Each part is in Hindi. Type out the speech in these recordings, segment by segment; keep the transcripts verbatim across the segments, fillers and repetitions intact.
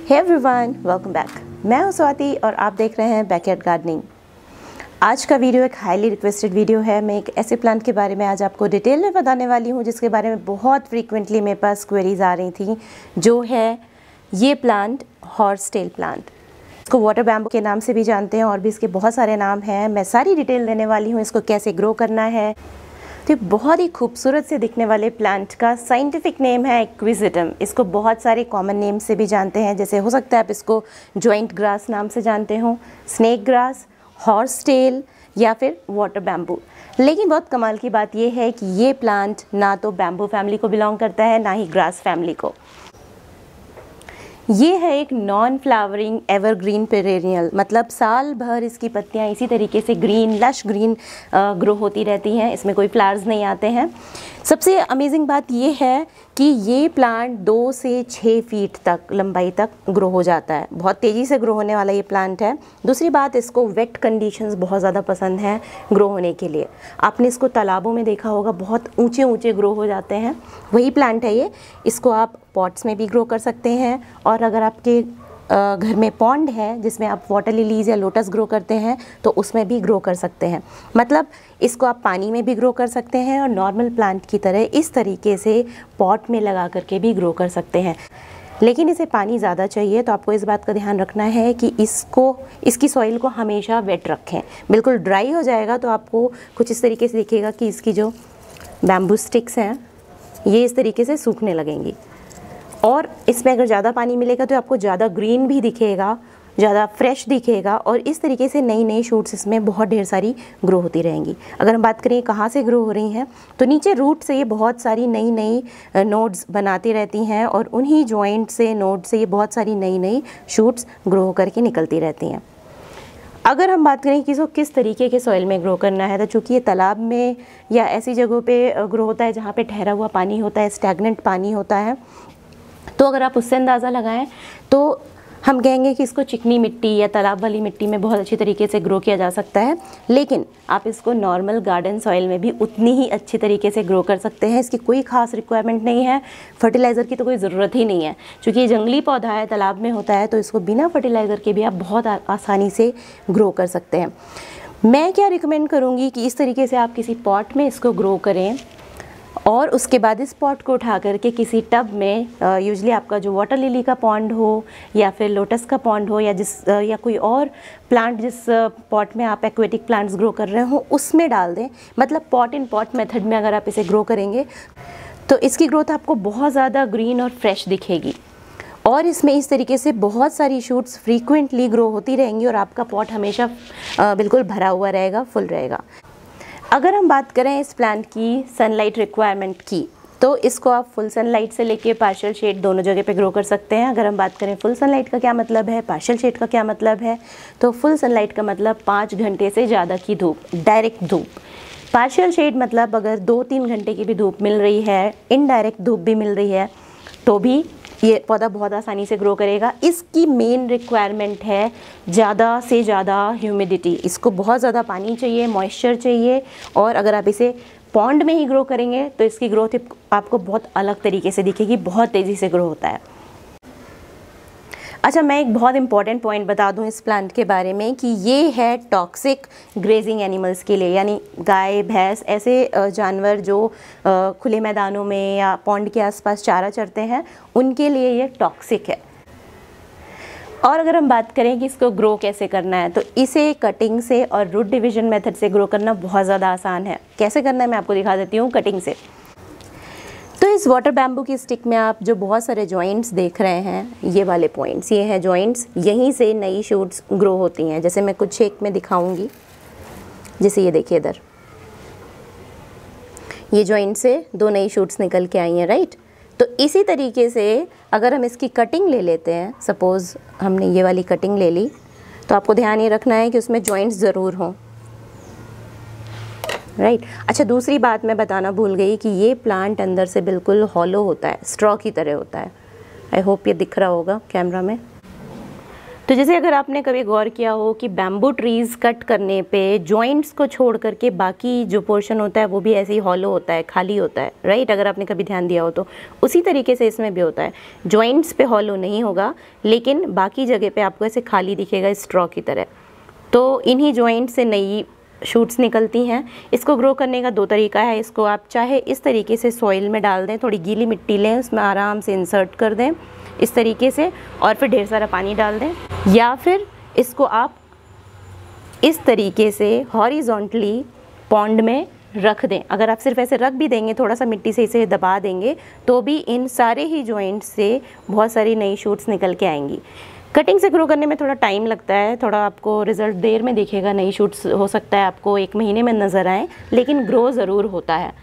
Hey everyone, welcome back. मैं हूं स्वाति और आप देख रहे हैं बैकयार्ड गार्डनिंग। आज का वीडियो एक हाईली रिक्वेस्टेड वीडियो है। मैं एक ऐसे प्लांट के बारे में आज आपको डिटेल में बताने वाली हूं जिसके बारे में बहुत फ्रीक्वेंटली मेरे पास क्वेरीज आ रही थी, जो है ये प्लांट, हॉर्स टेल प्लांट। इसको वाटर बैम्बू के नाम से भी जानते हैं और भी इसके बहुत सारे नाम हैं। मैं सारी डिटेल देने वाली हूँ, इसको कैसे ग्रो करना है। तो बहुत ही खूबसूरत से दिखने वाले प्लांट का साइंटिफिक नेम है एक्विजिटम। इसको बहुत सारे कॉमन नेम से भी जानते हैं, जैसे हो सकता है आप इसको जॉइंट ग्रास नाम से जानते हो, स्नेक ग्रास, हॉर्स टेल या फिर वाटर बैम्बू। लेकिन बहुत कमाल की बात यह है कि ये प्लांट ना तो बैम्बू फैमिली को बिलोंग करता है, ना ही ग्रास फैमिली को। ये है एक नॉन फ्लावरिंग एवरग्रीन पेरेनियल, मतलब साल भर इसकी पत्तियां इसी तरीके से ग्रीन लश ग्रीन ग्रो होती रहती हैं। इसमें कोई फ्लावर्स नहीं आते हैं। सबसे अमेजिंग बात ये है कि ये प्लांट दो से छः फीट तक लंबाई तक ग्रो हो जाता है। बहुत तेज़ी से ग्रो होने वाला ये प्लांट है। दूसरी बात, इसको वेट कंडीशंस बहुत ज़्यादा पसंद हैं ग्रो होने के लिए। आपने इसको तालाबों में देखा होगा, बहुत ऊंचे ऊंचे ग्रो हो जाते हैं। वही प्लांट है ये। इसको आप पॉट्स में भी ग्रो कर सकते हैं, और अगर आपके घर में पॉन्ड है जिसमें आप वाटर लिलीज या लोटस ग्रो करते हैं तो उसमें भी ग्रो कर सकते हैं। मतलब इसको आप पानी में भी ग्रो कर सकते हैं और नॉर्मल प्लांट की तरह इस तरीके से पॉट में लगा करके भी ग्रो कर सकते हैं। लेकिन इसे पानी ज़्यादा चाहिए, तो आपको इस बात का ध्यान रखना है कि इसको इसकी सॉइल को हमेशा वेट रखें। बिल्कुल ड्राई हो जाएगा तो आपको कुछ इस तरीके से दिखेगा कि इसकी जो बैम्बू स्टिक्स हैं ये इस तरीके से सूखने लगेंगी। और इसमें अगर ज़्यादा पानी मिलेगा तो आपको ज़्यादा ग्रीन भी दिखेगा, ज़्यादा फ्रेश दिखेगा, और इस तरीके से नई नई शूट्स इसमें बहुत ढेर सारी ग्रो होती रहेंगी। अगर हम बात करें कहाँ से ग्रो हो रही हैं, तो नीचे रूट से ये बहुत सारी नई नई नोड्स बनाती रहती हैं, और उन्हीं जॉइंट से नोड से ये बहुत सारी नई नई शूट्स ग्रो करके निकलती रहती हैं। अगर हम बात करें कि इसको किस तरीके के सॉइल में ग्रो करना है, तो चूँकि ये तालाब में या ऐसी जगहों पे ग्रो होता है जहाँ पे ठहरा हुआ पानी होता है, स्टैग्नेंट पानी होता है, तो अगर आप उससे अंदाज़ा लगाएं तो हम कहेंगे कि इसको चिकनी मिट्टी या तालाब वाली मिट्टी में बहुत अच्छी तरीके से ग्रो किया जा सकता है। लेकिन आप इसको नॉर्मल गार्डन सॉइल में भी उतनी ही अच्छी तरीके से ग्रो कर सकते हैं। इसकी कोई खास रिक्वायरमेंट नहीं है, फर्टिलाइज़र की तो कोई ज़रूरत ही नहीं है। क्योंकि ये जंगली पौधा है, तालाब में होता है, तो इसको बिना फर्टिलाइज़र के भी आप बहुत आसानी से ग्रो कर सकते हैं। मैं क्या रिकमेंड करूँगी कि इस तरीके से आप किसी पॉट में इसको ग्रो करें, और उसके बाद इस पॉट को उठा करके किसी टब में, यूजुअली आपका जो वाटर लिली का पॉन्ड हो या फिर लोटस का पॉन्ड हो, या जिस या कोई और प्लांट जिस पॉट में आप एक्वेटिक प्लांट्स ग्रो कर रहे हो उसमें डाल दें। मतलब पॉट इन पॉट मेथड में अगर आप इसे ग्रो करेंगे तो इसकी ग्रोथ आपको बहुत ज़्यादा ग्रीन और फ्रेश दिखेगी, और इसमें इस तरीके से बहुत सारी शूट्स फ्रीक्वेंटली ग्रो होती रहेंगी, और आपका पॉट हमेशा बिल्कुल भरा हुआ रहेगा, फुल रहेगा। अगर हम बात करें इस प्लांट की सनलाइट रिक्वायरमेंट की, तो इसको आप फुल सनलाइट से लेके पार्शियल शेड दोनों जगह पे ग्रो कर सकते हैं। अगर हम बात करें फुल सनलाइट का क्या मतलब है, पार्शियल शेड का क्या मतलब है, तो फुल सनलाइट का मतलब पाँच घंटे से ज़्यादा की धूप, डायरेक्ट धूप। पार्शियल शेड मतलब अगर दो तीन घंटे की भी धूप मिल रही है, इनडायरेक्ट धूप भी मिल रही है, तो भी ये पौधा बहुत आसानी से ग्रो करेगा। इसकी मेन रिक्वायरमेंट है ज़्यादा से ज़्यादा ह्यूमिडिटी। इसको बहुत ज़्यादा पानी चाहिए, मॉइस्चर चाहिए, और अगर आप इसे पॉन्ड में ही ग्रो करेंगे तो इसकी ग्रोथ आपको बहुत अलग तरीके से दिखेगी, बहुत तेज़ी से ग्रो होता है। अच्छा, मैं एक बहुत इंपॉर्टेंट पॉइंट बता दूं इस प्लांट के बारे में कि ये है टॉक्सिक ग्रेजिंग एनिमल्स के लिए, यानी गाय, भैंस, ऐसे जानवर जो खुले मैदानों में या पॉन्ड के आसपास चारा चरते हैं, उनके लिए ये टॉक्सिक है। और अगर हम बात करें कि इसको ग्रो कैसे करना है, तो इसे कटिंग से और रूट डिवीजन मेथड से ग्रो करना बहुत ज़्यादा आसान है। कैसे करना है मैं आपको दिखा देती हूँ कटिंग से। तो इस वाटर बैम्बू की स्टिक में आप जो बहुत सारे जॉइंट्स देख रहे हैं, ये वाले पॉइंट्स, ये हैं जॉइंट्स, यहीं से नई शूट्स ग्रो होती हैं। जैसे मैं कुछ एक में दिखाऊंगी, जैसे ये देखिए इधर, ये जॉइंट से दो नई शूट्स निकल के आई हैं, राइट। तो इसी तरीके से अगर हम इसकी कटिंग ले लेते हैं, सपोज़ हमने ये वाली कटिंग ले ली, तो आपको ध्यान ये रखना है कि उसमें जॉइंट्स ज़रूर हों, राइट right. अच्छा, दूसरी बात मैं बताना भूल गई कि ये प्लांट अंदर से बिल्कुल हॉलो होता है, स्ट्रॉ की तरह होता है। आई होप ये दिख रहा होगा कैमरा में। तो जैसे अगर आपने कभी गौर किया हो कि बैम्बू ट्रीज़ कट करने पे जॉइंट्स को छोड़ करके बाकी जो पोर्शन होता है वो भी ऐसे ही हॉलो होता है, खाली होता है, राइट? अगर आपने कभी ध्यान दिया हो तो उसी तरीके से इसमें भी होता है। जॉइंट्स पे हॉलो नहीं होगा, लेकिन बाकी जगह पे आपको ऐसे खाली दिखेगा स्ट्रॉ की तरह। तो इन्हीं जॉइंट से नई शूट्स निकलती हैं। इसको ग्रो करने का दो तरीका है। इसको आप चाहे इस तरीके से सॉइल में डाल दें, थोड़ी गीली मिट्टी लें, उसमें आराम से इंसर्ट कर दें इस तरीके से, और फिर ढेर सारा पानी डाल दें, या फिर इसको आप इस तरीके से हॉरिजॉन्टली पॉन्ड में रख दें। अगर आप सिर्फ ऐसे रख भी देंगे, थोड़ा सा मिट्टी से इसे दबा देंगे, तो भी इन सारे ही जॉइंट से बहुत सारी नई शूट्स निकल के आएंगी। कटिंग से ग्रो करने में थोड़ा टाइम लगता है, थोड़ा आपको रिज़ल्ट देर में दिखेगा, नई शूट्स हो सकता है आपको एक महीने में नज़र आए, लेकिन ग्रो ज़रूर होता है।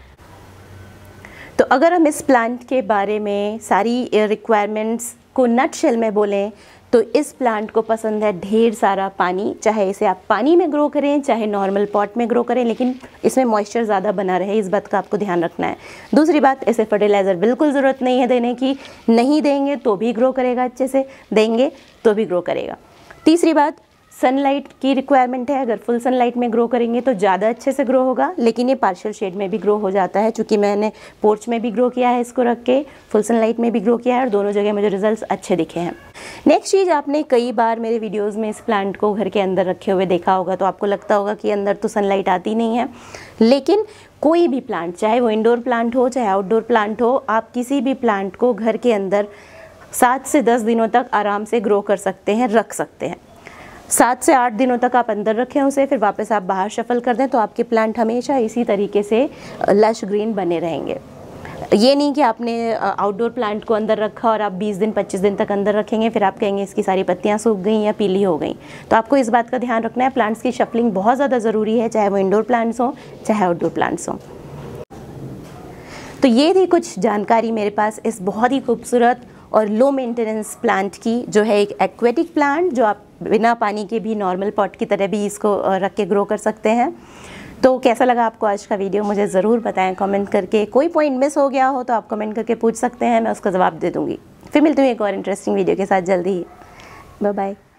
तो अगर हम इस प्लांट के बारे में सारी रिक्वायरमेंट्स को नटशेल में बोलें तो इस प्लांट को पसंद है ढेर सारा पानी, चाहे इसे आप पानी में ग्रो करें चाहे नॉर्मल पॉट में ग्रो करें, लेकिन इसमें मॉइस्चर ज़्यादा बना रहे, इस बात का आपको ध्यान रखना है। दूसरी बात, इसे फर्टिलाइज़र बिल्कुल ज़रूरत नहीं है देने की, नहीं देंगे तो भी ग्रो करेगा अच्छे से, देंगे तो भी ग्रो करेगा। तीसरी बात, सनलाइट की रिक्वायरमेंट है। अगर फुल सनलाइट में ग्रो करेंगे तो ज़्यादा अच्छे से ग्रो होगा, लेकिन ये पार्शियल शेड में भी ग्रो हो जाता है। चूँकि मैंने पोर्च में भी ग्रो किया है इसको रख के, फुल सनलाइट में भी ग्रो किया है, और दोनों जगह मुझे रिजल्ट्स अच्छे दिखे हैं। नेक्स्ट चीज़, आपने कई बार मेरे वीडियोज़ में इस प्लांट को घर के अंदर रखे हुए देखा होगा, तो आपको लगता होगा कि अंदर तो सनलाइट आती नहीं है, लेकिन कोई भी प्लांट, चाहे वो इंडोर प्लांट हो चाहे आउटडोर प्लांट हो, आप किसी भी प्लांट को घर के अंदर सात से दस दिनों तक आराम से ग्रो कर सकते हैं, रख सकते हैं। सात से आठ दिनों तक आप अंदर रखें उसे, फिर वापस आप बाहर शफल कर दें, तो आपके प्लांट हमेशा इसी तरीके से लश ग्रीन बने रहेंगे। ये नहीं कि आपने आउटडोर प्लांट को अंदर रखा और आप बीस दिन पच्चीस दिन तक अंदर रखेंगे, फिर आप कहेंगे इसकी सारी पत्तियां सूख गई या पीली हो गई। तो आपको इस बात का ध्यान रखना है, प्लांट्स की शफलिंग बहुत ज़्यादा ज़रूरी है, चाहे वो इंडोर प्लांट्स हों चाहे आउटडोर प्लांट्स हों। तो ये थी कुछ जानकारी मेरे पास इस बहुत ही खूबसूरत और लो मेंटेनेंस प्लांट की, जो है एक एक्वेटिक प्लांट, जो आप बिना पानी के भी नॉर्मल पॉट की तरह भी इसको रख के ग्रो कर सकते हैं। तो कैसा लगा आपको आज का वीडियो, मुझे ज़रूर बताएं कमेंट करके। कोई पॉइंट मिस हो गया हो तो आप कमेंट करके पूछ सकते हैं, मैं उसका जवाब दे दूँगी। फिर मिलती हूँ एक और इंटरेस्टिंग वीडियो के साथ जल्दी ही। Bye bye.